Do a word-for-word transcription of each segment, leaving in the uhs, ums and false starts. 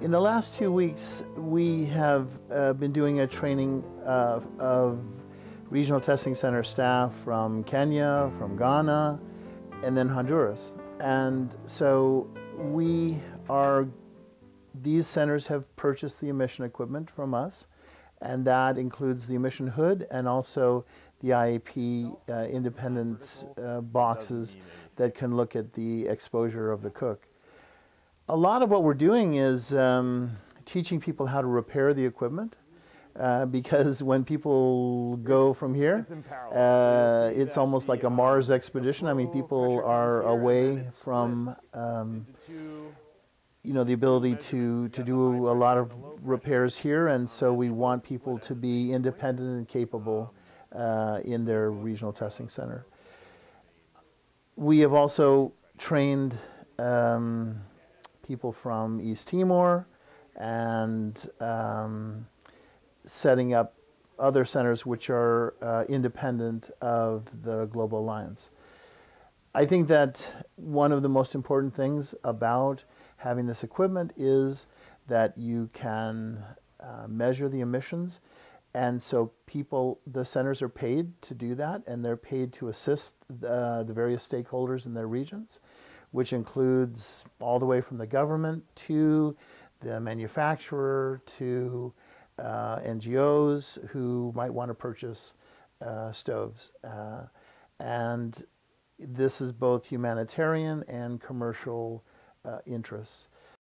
In the last two weeks, we have uh, been doing a training uh, of regional testing center staff from Kenya, from Ghana, and then Honduras. And so we are, these centers have purchased the emission equipment from us, and that includes the emission hood and also the I A P uh, independent uh, boxes that can look at the exposure of the cook. A lot of what we're doing is um, teaching people how to repair the equipment, uh, because when people go It's, from here, it's, uh, it's almost like a Mars expedition. I mean, people are away from um, you know, the ability to, to do a lot of repairs here, and so we want people to be independent and capable uh, in their regional testing center. We have also trained um, people from East Timor and um, setting up other centers which are uh, independent of the Global Alliance. I think that one of the most important things about having this equipment is that you can uh, measure the emissions, and so people, the centers are paid to do that, and they're paid to assist uh, the various stakeholders in their regions, which includes all the way from the government to the manufacturer to uh, N G Os who might want to purchase uh, stoves. Uh, and this is both humanitarian and commercial uh, interests.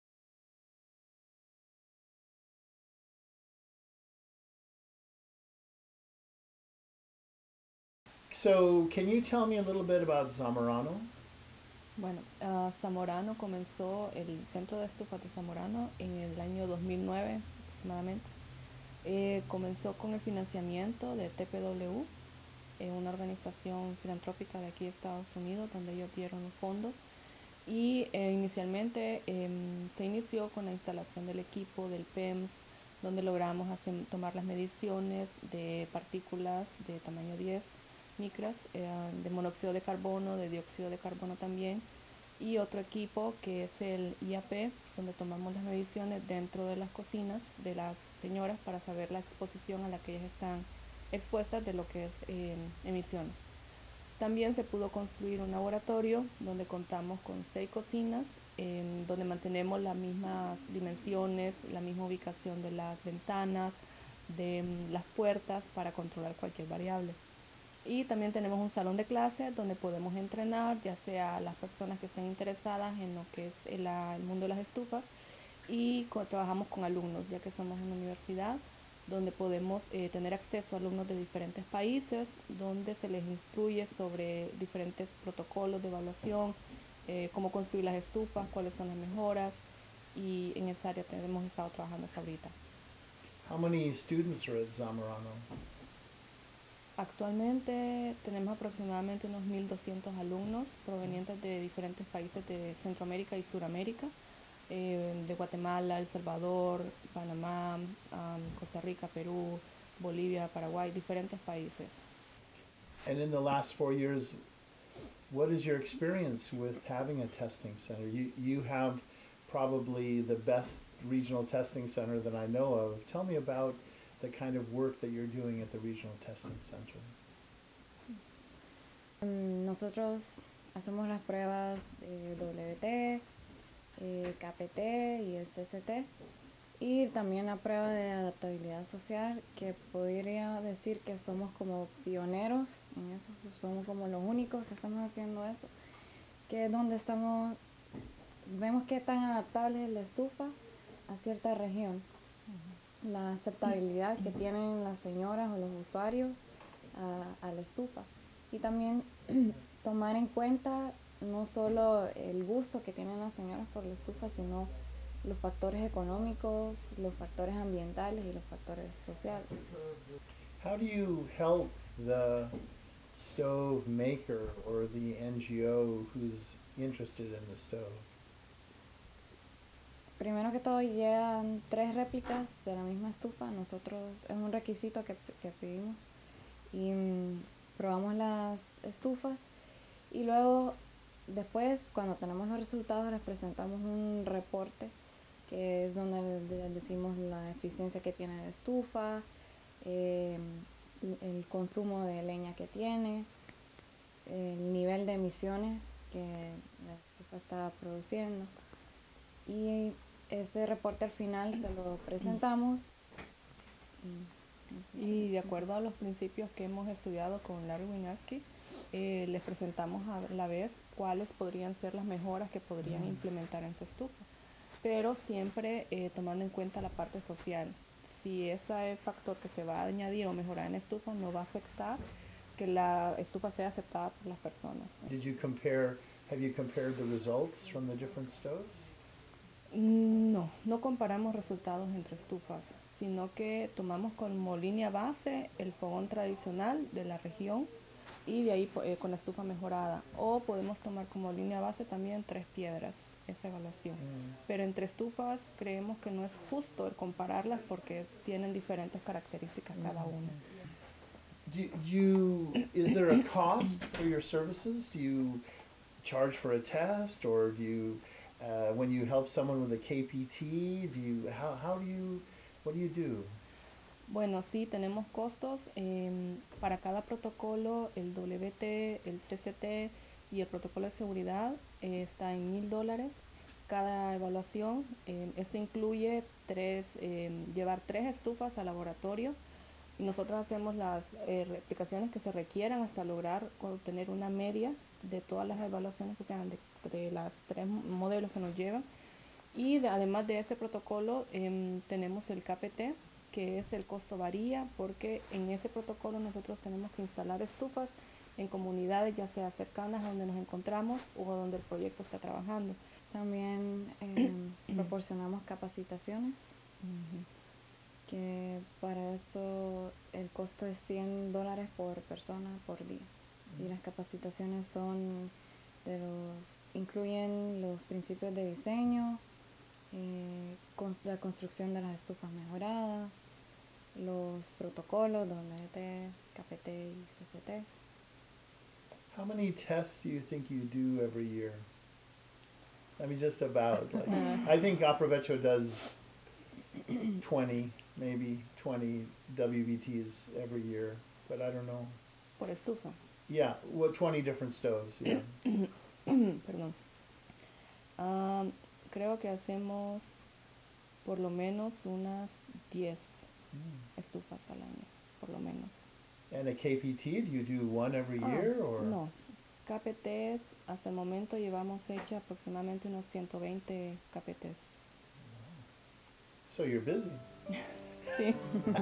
So, can you tell me a little bit about Zamorano? Bueno, uh, Zamorano comenzó, el Centro de Estufas de Zamorano, en el año dos mil nueve aproximadamente. Eh, comenzó con el financiamiento de T P W, eh, una organización filantrópica de aquí de Estados Unidos, donde ellos dieron los fondos. Y eh, inicialmente eh, se inició con la instalación del equipo del P E M S, donde logramos hacer, tomar las mediciones de partículas de tamaño diez micras, eh, de monóxido de carbono, de dióxido de carbono también, y otro equipo que es el I A P, donde tomamos las mediciones dentro de las cocinas de las señoras para saber la exposición a la que ellas están expuestas de lo que es eh, emisiones. También se pudo construir un laboratorio donde contamos con seis cocinas, eh, donde mantenemos las mismas dimensiones, la misma ubicación de las ventanas, de um, las puertas para controlar cualquier variable. Y también tenemos un salón de clases donde podemos entrenar, ya sea las personas que estén interesadas en lo que es el, el mundo de las estufas, y co trabajamos con alumnos, ya que somos una universidad donde podemos eh, tener acceso a alumnos de diferentes países, donde se les instruye sobre diferentes protocolos de evaluación, eh, cómo construir las estufas, cuáles son las mejoras, y en esa área hemos estado trabajando hasta ahorita. How many students are at Zamorano? Actualmente tenemos aproximadamente unos mil doscientos alumnos provenientes de diferentes países de Centroamérica y Suramérica, eh, de Guatemala, El Salvador, Panamá, um, Costa Rica, Perú, Bolivia, Paraguay, diferentes países. And in the last four years, what is your experience with having a testing center? You, you have probably the best regional testing center that I know of. Tell me about the kind of work that you're doing at the Regional Testing Center. Nosotros hacemos las pruebas de W T, eh, K P T y el C C T, y también la prueba de adaptabilidad social, que podría decir que somos como pioneros en eso, somos como los únicos que estamos haciendo eso, que es donde estamos, vemos qué tan adaptable es la estufa a cierta región. La aceptabilidad que tienen las señoras o los usuarios a, a la estufa, y también tomar en cuenta no solo el gusto que tienen las señoras por la estufa, sino los factores económicos, los factores ambientales y los factores sociales. How do you help the stove maker or the N G O who's interested in the stove? Primero que todo, llegan tres réplicas de la misma estufa. Nosotros, es un requisito que, que pedimos, y um, probamos las estufas, y luego después, cuando tenemos los resultados, les presentamos un reporte que es donde le decimos la eficiencia que tiene la estufa, eh, el consumo de leña que tiene, el nivel de emisiones que la estufa está produciendo. Y ese reporte al final se lo presentamos. Y, no sé. Y de acuerdo a los principios que hemos estudiado con Larry Winiarski, eh, les presentamos a la vez cuáles podrían ser las mejoras que podrían implementar en su estufa, pero siempre eh, tomando en cuenta la parte social. Si ese factor que se va a añadir o mejorar en la estufa no va a afectar que la estufa sea aceptada por las personas. Did you compare, have you compared the results from the different stoves? No, no comparamos resultados entre estufas, sino que tomamos como línea base el fogón tradicional de la región y de ahí eh, con la estufa mejorada. O podemos tomar como línea base también Tres Piedras, esa evaluación. Mm. Pero entre estufas creemos que no es justo el compararlas porque tienen diferentes características mm. cada una. Do, do you, is there a cost for your services? Do you charge for a test, or do you, uh, when you help someone with a K P T, do you, how, how do you, what do you do? Bueno, sí, tenemos costos. Eh, para cada protocolo, el W T, el C C T y el protocolo de seguridad eh, está en mil dólares. Cada evaluación, eh, esto incluye tres, eh, llevar tres estufas al laboratorio. Y nosotros hacemos las eh, replicaciones que se requieran hasta lograr obtener una media de todas las evaluaciones que sean de, de las tres modelos que nos llevan. Y de, además de ese protocolo eh, tenemos el K P T, que es el costo varía porque en ese protocolo nosotros tenemos que instalar estufas en comunidades ya sea cercanas a donde nos encontramos o donde el proyecto está trabajando. También eh, proporcionamos capacitaciones. Uh-huh. Que para eso el costo es cien dólares por persona por día. Mm. Y las capacitaciones son de los, incluyen los principios de diseño, eh, con, la construcción de las estufas mejoradas, los protocolos W T, K P T y C C T. How many tests do you think you do every year? I mean, just about. Like, I think Aprovecho does twenty, maybe twenty W B Ts every year, but I don't know. Por estufa. Yeah, well, twenty different stoves. Yeah. Perdón. Um, creo que hacemos por lo menos unas diez mm. estufas al año, por lo menos. And a K P T, do you do one every oh, year or? No. K P Ts, hasta el momento llevamos hecha aproximadamente unos ciento veinte K P Ts. So you're busy. Sí.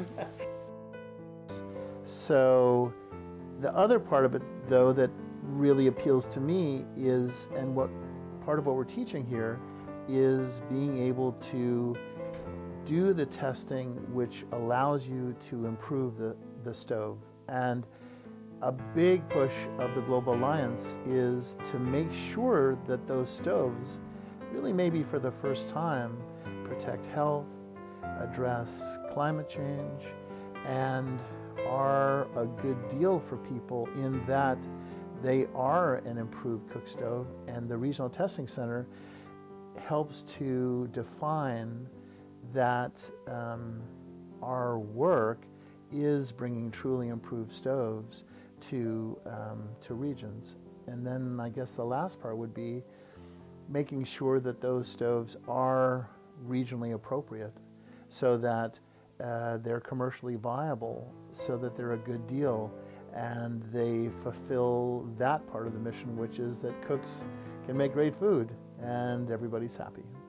So the other part of it, though, that really appeals to me is, and what part of what we're teaching here, is being able to do the testing which allows you to improve the, the stove. And a big push of the Global Alliance is to make sure that those stoves, really maybe for the first time, protect health, address climate change, and are a good deal for people in that they are an improved cook stove, and the Regional Testing Center helps to define that um, our work is bringing truly improved stoves to, um, to regions. And then I guess the last part would be making sure that those stoves are regionally appropriate so that uh, they're commercially viable, so that they're a good deal, and they fulfill that part of the mission, which is that cooks can make great food and everybody's happy.